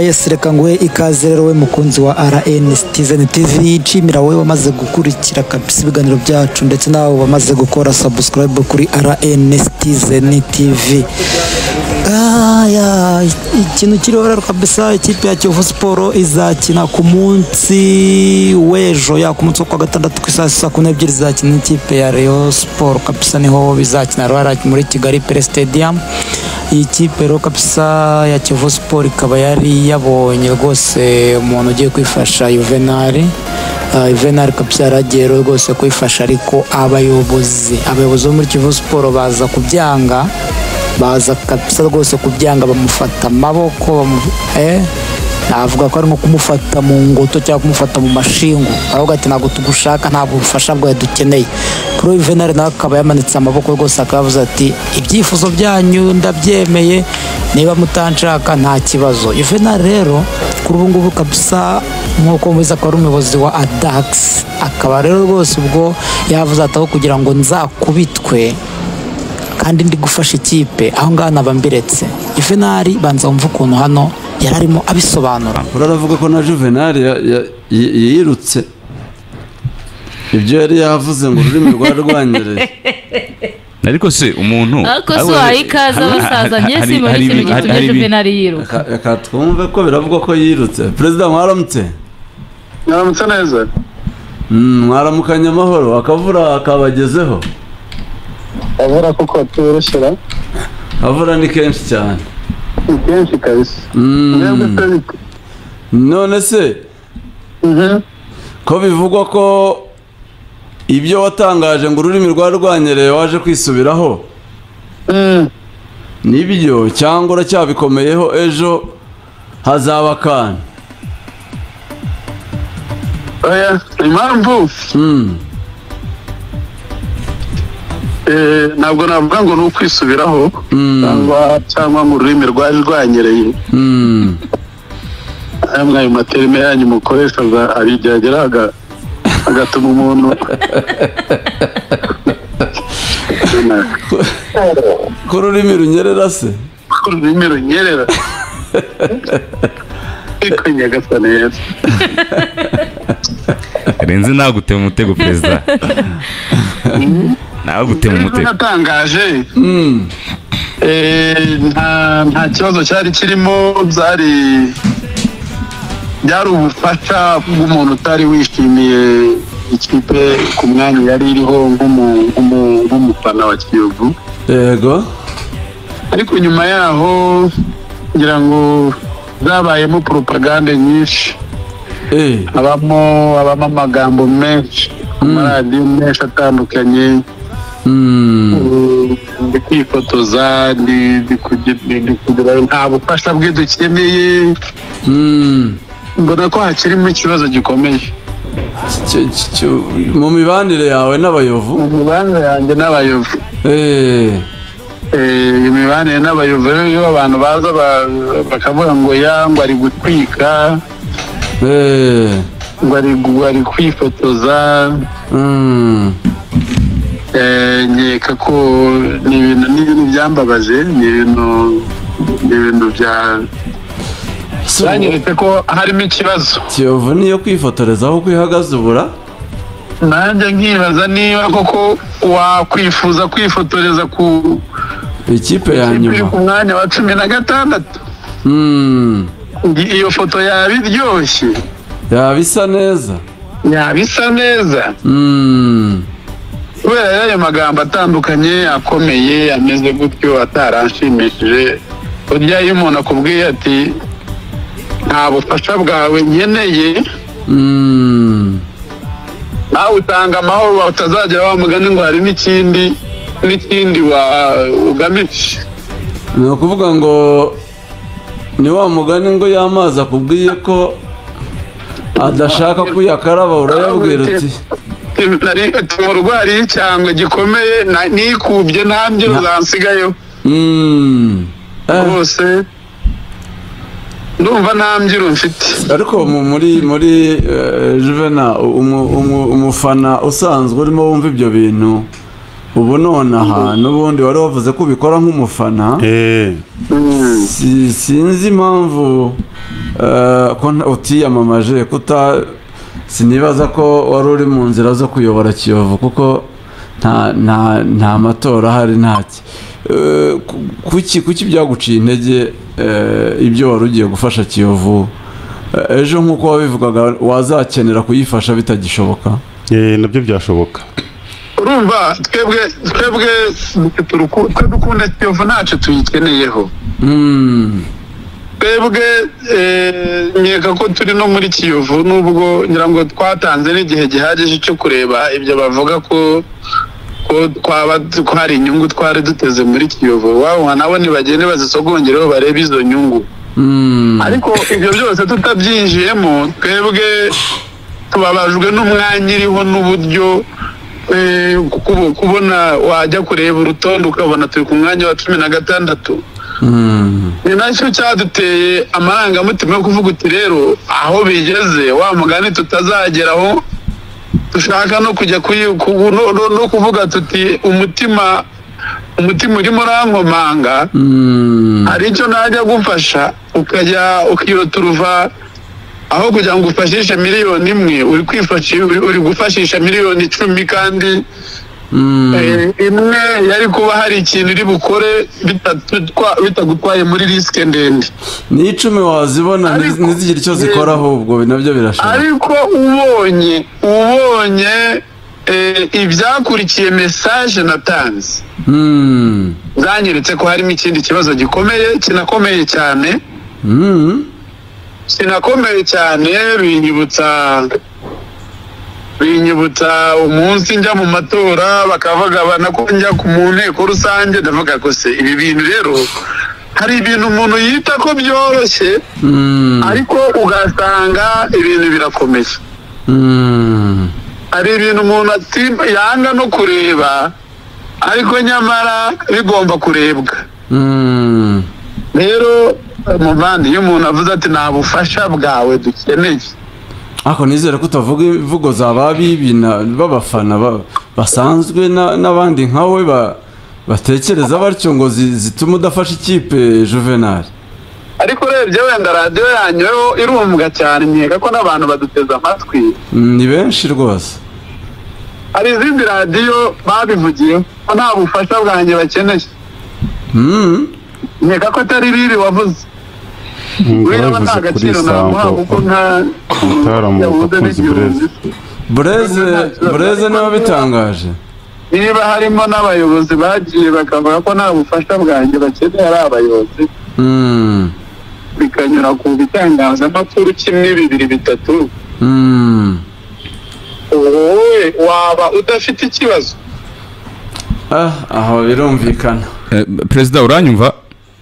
yes reka nguhe ikaze rero we mukunzi wa RN Citizen TV nshimira wowe wamaze gukurikira kabisa ibiganiro byacu ndetse nawe wamaze gukora subscribe kuri RN Citizen TV. Ikintu kiriho kabisa ikipe ya Kiyovu Sport izakina ku munsi w'ejo ku munsi wa gatandatu ku saa 2:00 izakina ikipe ya Rayon Sport kabisa niho bizakina rwara muri Kigali Pre Stadium. Iyi kipe rero kabisa ya Kiyovu Sport ikaba yari yabonye rwose umuntu ugiye kwifasha Juvenal kabisa yaragiye rwose kwifasha ariko abayobozi bo muri Kiyovu Sport baza kabisa rwose kubyanga bamufata amaboko navuga ko ari nko kumufata mu ngoto cyangwa kumufata mu mashingo ahubwo ati ntabwo tugushaka ntabwo ubufasha bwawe dukeneye. Kuri Juvenal nawe akaba yamanitse amaboko rwose akavuze ati ibyifuzo byanyu ndabyemeye niba mutanshaka nta kibazo. Juvenal rero kuri ubu ngubu kabisa nk'uko mubizi akaba ari umuyobozi wa Adax akaba rero rwose ubwo yavuze ataho kugira ngo nzakubitwe kandi ndi gufasha ikipe aho ngaho nabambiretse. Juvenal banza umva ukuntu hano yararimo abisobanura. Uravuga ko na Juvenal yirutse ibyo yari yavuze ngo ururimi rwanyereye ariko se umuntu ariko so ayikaza basaza nyese muri kintu gitumye Juvenal yiruka reka twumve ko biravugwa ko yirutse. President mwaramutse neza mwaramukanye amahoro akavura akabagezeho avura kuko turushira avura ni kenshi cyane kenshi kabisa none se ko bivugwa ko ibyo watangaje ngo ururimi rwanyereye waje kwisubiraho nibyo cyangwa uracyabikomeyeho ejo hazaba kana oya impamvu ntabwo navuga ngo ni ukwisubiraho cyangwa ngo ururimi rwanyereye ayo materime yanyu mukoresha arijyagera agatuma umuntu ko ururimi runyerera se ururimi runyerera ariko nyagasa neza renze nagutema umutego President nawe gutema umutego natangaje nta kibazo cyari kirimo byari ubufasha bw'umuntu utari wishimiye ikipe ku mwanya yari iriho nk'umufana wa Kiyovu yego ariko nyuma yaho ngira ngo zabayemo propaganda nyinshi abamo amagambo menshi amaradiyo menshi atandukanye ndi kwifotoza ndi kugira nta bufasha bwe dukeneye mbona ko hakirimo ikibazo gikomeye mu mibanire yawe n'abayovu mu mibanire yanjye n'abayovu imibanire n'abayovu iyo abantu baza bakavuga ngo ngo ari gutwika ngo ari kwifotoza nkeka ko ni ibintu byambabaje ni ibintu byanyeretse ko harimo ikibazo. Kiyovu niyo kwifotoreza aho kwihagaze ubura nanjye nkibaza niba koko wakwifuza kwifotoreza ku ikipe ya nyuma ku mwanya wa 16 iyo foto yaba iryoshye yabisa neza kubera ayo magambo atandukanye akomeye ameze gutyo ataranshimishije burya iyo umuntu akubwiye ati nta bufasha bwawe nkeneye nawe utanga amahoro utazagera wamugani ngo hari n'ikindi ugamije. ni ukuvuga ngo ni wa mugani ngo y'amazi akubwiye ko adashaka kuyakaraba urayabwira uti mu rwari cyangwa gikomeye nikubye ntabyo uzansigayo rwose ndumva nta mbyiro mfite. ariko muri Juvenal umufana usanzwe urimo wumva ibyo bintu ubu nonaha n'ubundi wari wavuze ko ubikora nk'umufana sinzi impamvu ko utiyamamaje sinibaza ko wari uri mu nzira zo kuyobora Kiyovu kuko nta matora ahari ntaki kuki byaguciye intege ibyo wari ugiye gufasha Kiyovu ejo nk'uko wabivugaga wazakenera kuyifasha bitagishoboka nabyo byashoboka urumva twebwe dukunda Kiyovu ntacyo tuyikeneyeho twebwe nkeka ko turi no muri Kiyovu nubwo ngira ngo twatanze n'igihe gihagije cyo kureba ibyo bavuga ko hari inyungu twari duteze muri Kiyovu wabo nabo ntibagende bazisogongereho barebe izo nyungu ariko ibyo byose tutabyinjiyemo twebwe tubabajwe n'umwanya iriho n'uburyo kubona wajya kureba urutonde ukabona turi ku mwanya wa 16 ni nacyo cyaduteye amarangamutima yo kuvuga uti rero aho bigeze wa mugani tutazageraho dushaka no kujya no kuvuga tuti umutima urimo urankomanga hari icyo najya gufasha ukajya ukiyoturuva aho kugira ngo ufashishe miliyoni imwe uri gufashisha miliyoni 10 kandi imwe yari kuba hari ikintu uri bukore bitagutwaye muri risike ndende ni 10 wazibona ntizigire icyo zikora ahubwo nabyo birashoboka ariko ubonye ibyakurikiye message natanze zanyeretse ko harimo ikindi kibazo kinakomeye cyane binyibutsa umunsi njya mu matora bakavuga ko njya mu nteko rusange ndavuga ko se ibi bintu rero hari ibintu umuntu yita ko byoroshye ariko ugasanga ibintu birakomeye hari ibintu umuntu yanga no kureba ariko nyamara bigomba kurebwa rero muvandi iyo umuntu avuze ati nta bufasha bwawe dukeneye ako nizere ko utavuga imvugo z'ababibina b'abafana basanzwe n'abandi nkawe batekereza batyo ngo zituma udafasha ikipe Juvenal ariko urebye wenda radiyo yanyu irumvwa cyane nkeka ko n'abantu baduteze amatwi ni benshi rwose hari izindi radiyo babivugiye ko nta bufasha bwanjye bakeneye nkeka ko atari riri wavuze uriya nta gaciro namuha kuko nta bureze niba bitangaje niba harimo n'abayobozi bagiye bakavuga ko nta bufasha bwanjye bakeneye ari abayobozi bikanyura ku bitangazamakuru 1 2 3 wowe waba udafite ikibazo aho birumvikana perezida uranyumva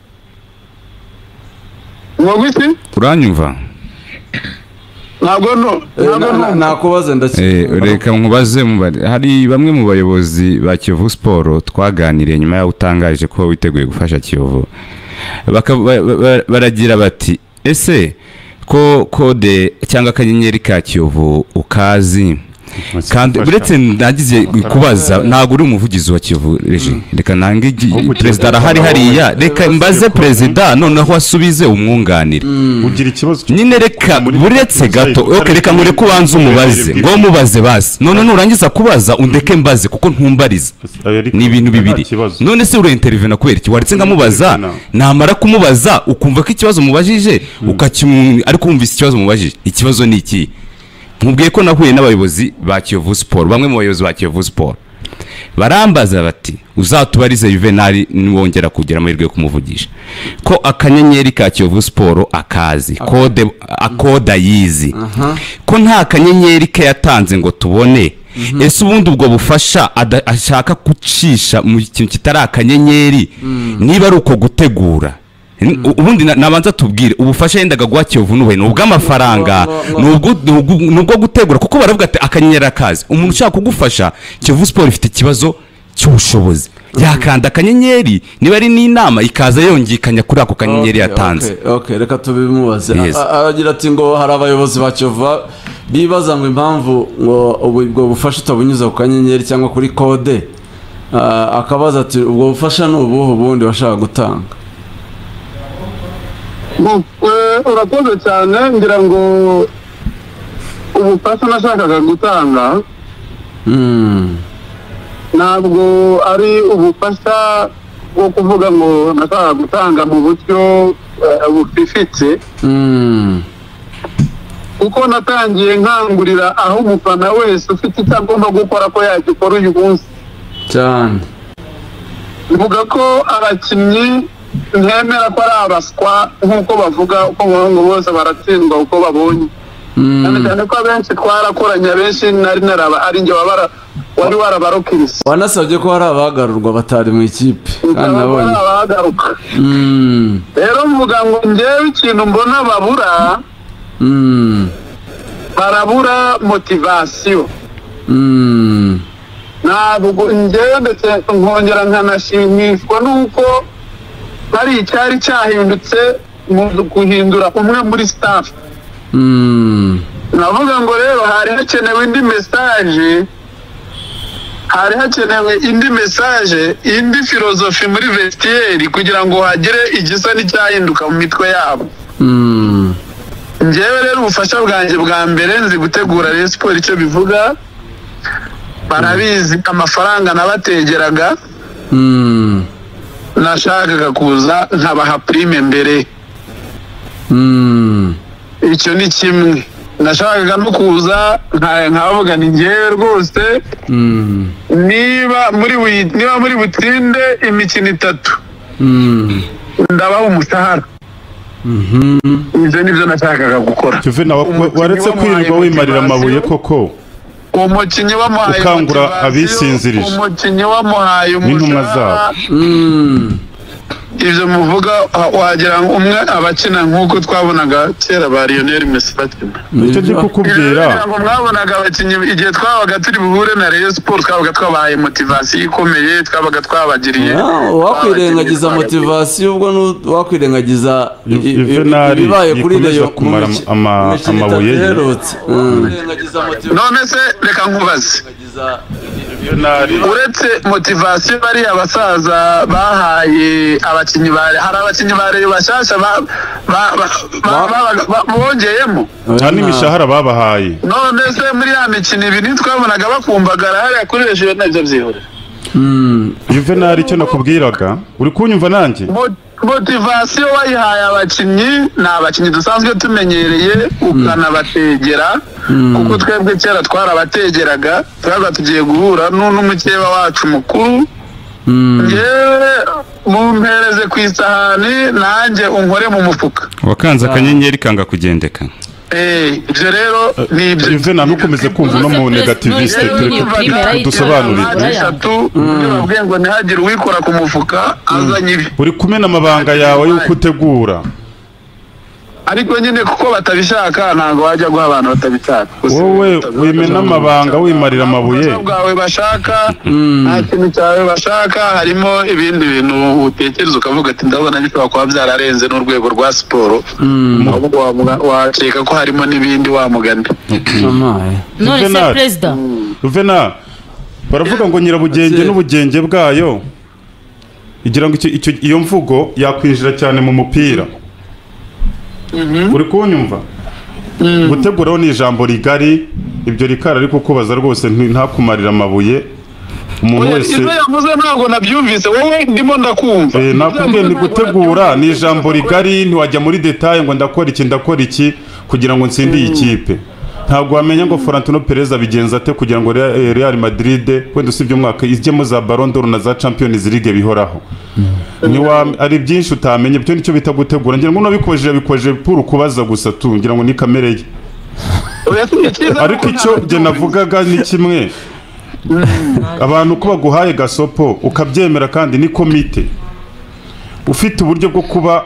uranyumva ntabwo nakubaze reka nkubaze hari bamwe mu bayobozi ba Kiyovu Sport twaganiriye nyuma yaho utangaje ko witeguye gufasha Kiyovu baragira bati ese ko kode cyangwa akanyenyeri ka Kiyovu ukazi kandi uretse nagize kubaza ntago uri umuvugizi wa Kiyovu reka nange perezida arahari hariya reka mbaze perezida noneho asubize umwunganire ugira ikibazo nyine reka buretse gato reka nkore kubanza umubaze ngo mubaze basi none nurangiza kubaza undeke mbaze kuko ntumbariza ni ibintu bibiri none se uri intervene kubera iki waretse ngamubaza namara kumubaza ukumva ko ikibazo mubajije ariko wumvise ikibazo mubajije ikibazo ni iki mubwiye ko nahuye n'abayobozi ba Kiyovu Sport bamwe mu bayobozi ba Kiyovu Sport barambaza bati uzatubarize Juvenal niwongera kugira amahirwe yo kumuvugisha ko akanyenyeri ka Kiyovu Sport akazi akoda yizi ko nta kanyenyeri ke yatanze ngo tubone ese ubundi ubwo bufasha ashaka gucisha mu kintu kitari akanyenyeri niba ari uko gutegura ubundi nabanza tubwire ubufasha yendaga gwa Kiyovu n'ubuhe n'ubw'amafaranga n'ubwo gutegura kuko baravuga ati akanyenyeri akazi umuntu ushaka kugufasha Kiyovu Sport ifite ikibazo cy'ubushobozi yakanda akanyenyeri niba ari n'inama ikaza yongikanya kuri ako kanyenyeri yatanze reka tubimubaze agira ati ngo hari abayobozi ba Kiyovu bibaza ngo impamvu ngo ubwo bufasha utabunyuza ku kanyenyeri cyangwa kuri kode akabaza ati ubwo bufasha n'ubuhe ubundi bashaka gutanga urakoze cyane ngira ngo ubufasha nashakaga gutanga ntabwo ari ubufasha bwo kuvuga ngo nashaka gutanga mu buryo bufifitse kuko natangiye nkangurira aho umufana wese ufite icyo agomba gukora ko yagikora uyu munsi cyane. bivuga ko abakinnyi ntemera ko ari abaswa nk'uko bavuga uko ngo bose baratsindwa uko babonye cyane ko abenshi twarakoranye abenshi nari naraba ari njye wari warabarokirisa wanasabye ko hari abagarurwa batari mu ikipe kandi nabonye abagaruka rero mvuga ngo njyewe ikintu mbona barabura motivasiyo ntabwo njyewe ndetse nkongera nkanashimishwa n'uko hari icyari cyahindutse mu guhindura umwe muri staff navuga ngo rero hari hakenewe indi mesaje indi filozofi muri vestiaire kugira ngo hagire igisa n'icyahinduka mu mitwe yabo njyewe rero ubufasha bwanjye bwa mbere nzi gutegura Rayon Sport icyo bivuga barabizi amafaranga nabategeraga nashakaga kuza nkabaha prime mbere icyo ni kimwe nashakaga no kuza nkavuga ni njyewe rwose niba muri butsinde imikino 3 ndabaha umushahara ibyo nibyo nashakaga gukora Juvenal waretse kwirirwa wimarira amabuye koko umukinnyi wamuhaye ukangura abisinzirije umukinnyi wamuhaye n'intumwa zabo ibyo muvuga wagira ngo umwe abakina nk'uko twabonaga kera ba Lionel Messi bakina nicyo ndi kukubwira ngo mwabonaga abakinnyi igihe twabaga turi buhure na Rayon Sport twabaga twabahaye motivasiyo ikomeye twabaga twabagiriye wakwirengagiza motivasiyo ubwo wakwirengagiza ibibaye kuri Rayon kumara amabuye none se reka nkubaze uretse motivasiyo bari abasaza bahaye abakinnyi hari abakinnyi bare bashasha bongeyemo nta n'imishahara babahaye none se muri ya mikino ibiri twabonaga bakumbagara hariya kuri hejuru nabyo byihorera Juvenal icyo nakubwiraga uri kunyumva nanjye motivasiyo wayihaye abakinnyi ni abakinnyi dusanzwe tumenyereye ukanabategera kuko twebwe kera twarabategeraga twabaga tugiye guhura n'umukeba wacu mukuru yewe mumpereze ku isahani nanjye unkore mu mufuka wakanze akanyenyeri kanga kugendeka ibyo rero ni ibyo Juvenal ntukomeze kumva no mu negativiste dusobanurire babwiye ngo ntihagire uwikora ku mufuka azanye ibi uri kumena amabanga yawe y'uko utegura ariko nyine kuko batabishaka ntabwo wajya guha abantu batabishaka wowe wimena amabanga wimarira amabuye bwawe bashaka nta kintu cyawe bashaka harimo ibindi bintu utekereza ukavuga ati ndabona bishobora kuba byararenze n'urwego rwa siporo wakeka ko harimo n'ibindi wamugana none se perezida Juvenal baravuga ngo nyirabugenge n'ubugenge bwayo igira ngo iyo mvugo yakwinjira cyane mu mupira uri kunyumva guteguraho ni ijambo rigari ibyo rikara ariko kubaza rwose ntakumarira amabuye umuntu wese ibyo yavuze ntabwo nabyumvise wowe ndimo ndakumva nakubwiye ni gutegura ni ijambo rigari ntiwajya muri detaye ngo ndakora iki kugira ngo nsinde iyi kipe ntabwo wamenya ngo Florentino Perez abigenza ate kugira ngo Real Madrid wenda usibye umwaka ijyemo za Ballon d'Or na za Champions League bihoraho ari byinshi utamenye byo nicyo bita gutegura ngira ngo nabikojeje puru kubaza gusa tu ngira ngo ni kamere ye ariko icyo bye navugaga ni kimwe abantu ko baguhaye gasopo ukabyemera kandi ni komite ufite uburyo bwo kuba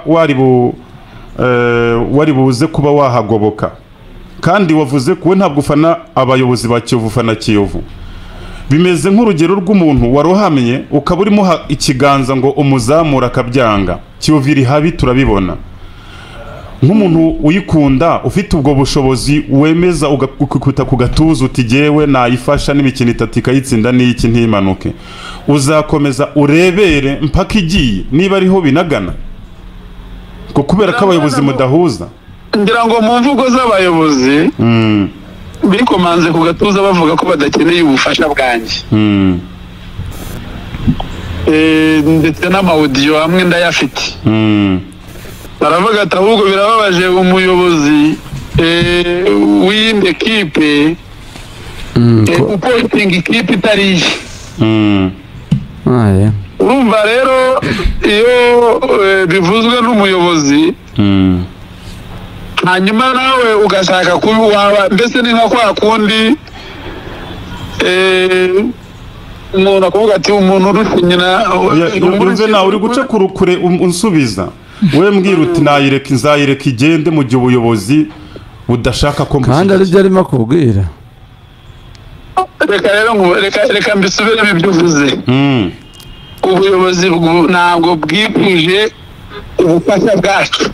wari buze kuba wahagoboka kandi wavuze ko ntabwo ufana abayobozi ba Kiyovu ufana Kiyovu bimeze nk'urugero rw'umuntu warohamye ukaba urimo ikiganza ngo umuzamura akabyanga Kiyovu iri habi turabibona nk'umuntu uyikunda ufite ubwo bushobozi wemeza ugakuta ku gatuza uti jyewe nayifasha n'imikino 3 ikayitsinda n'iki ntimanuke uzakomeza urebere mpaka igiye niba ariho binagana ko kubera ko abayobozi mudahuza ngira ngo mu mvugo z'abayobozi bikomanze ku gatuza bavuga ko badakeneye ubufasha bwanjye ndetse n'amawudiyo hamwe ndayafite baravuga ati ahubwo birababaje umuyobozi w'iyindi ekipe upostinga ikipe itariye urumva rero iyo bivuzwe n'umuyobozi hanyuma nawe ugashaka kuba mbese ni nka kwa kundi umuntu akuvuga ati umuntu urusha nyina Juvenal uri guca kure unsubiza we mbwira uti nzayireka igende mu gihe ubuyobozi budashaka ko kandi ari byo arimo akubwira reka mbisubiremo ibyo uvuze ubuyobozi ntabwo bwifuje ubufasha bwacu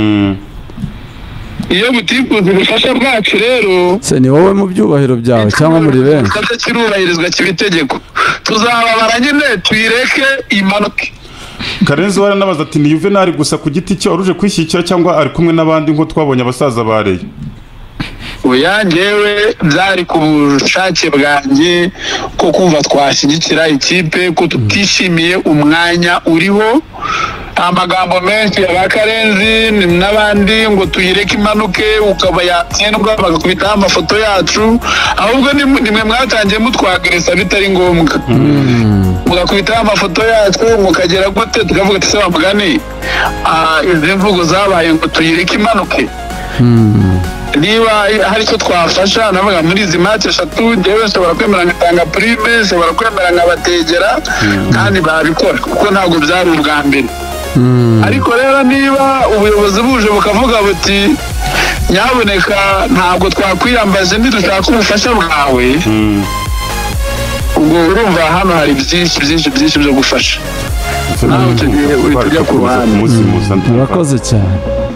iyo butifuza ubufasha bwacu rero se ni wowe mu byubahiro byawe cyangwa muri benshi kirubahirizwa kibitegeko tuzababara nyine tuyireke imanuke Karenzi waranabaza ati ni Juvenal gusa ku giti cyo aruje kwishyikira cyangwa ari kumwe n'abandi nko twabonye abasaza bareye oya njyewe byari ku bushake bwanjye ko kumva twashyigikira ikipe ko tutishimiye umwanya uriho amagambo menshi ya Karenzi n'abandi ngo tuyireke imanuke ukaba yatsindwa bagakubitaho amafoto yacu ahubwo nimwe mwatangiye mutwageresa bitari ngombwa mugakubitaho amafoto yacu mukagera gute tukavuga ati se wamugani izi mvugo zabaye ngo tuyireke imanuke niba hari icyo twafasha navuga muri izi match 3 njyewe nshobora kwemera ngatanga prime nshobora kwemera nkabategera kandi babikora kuko ntabwo byari ubwa mbere ariko rero niba ubuyobozi buje bukavuga buti nyaboneka ntabwo twakwiyambaje ntidushaka ubufasha bwawe ubwo urumva hano hari byinshi byo gufasha nawe tujya ku ruhande murakoze cyane